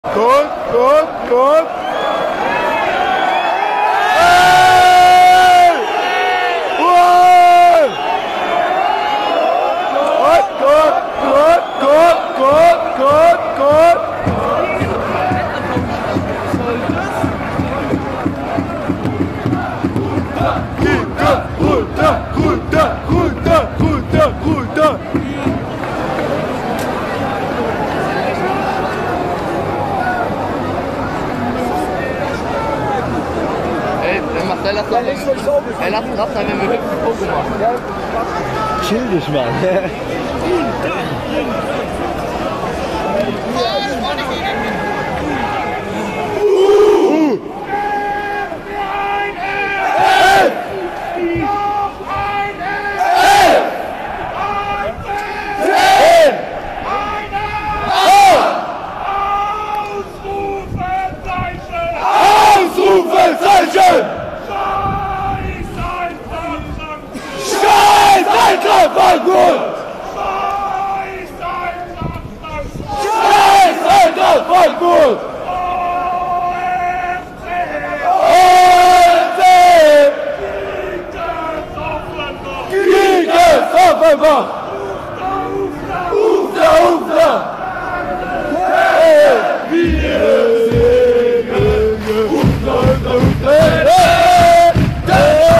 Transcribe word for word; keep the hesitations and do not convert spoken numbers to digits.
Gut, gut, gut. Ey, lass doch Ey, lass uns raus sein, wenn wir hüpfen Foto machen. Chill dich mal. Scheiß, Alter, voll gut!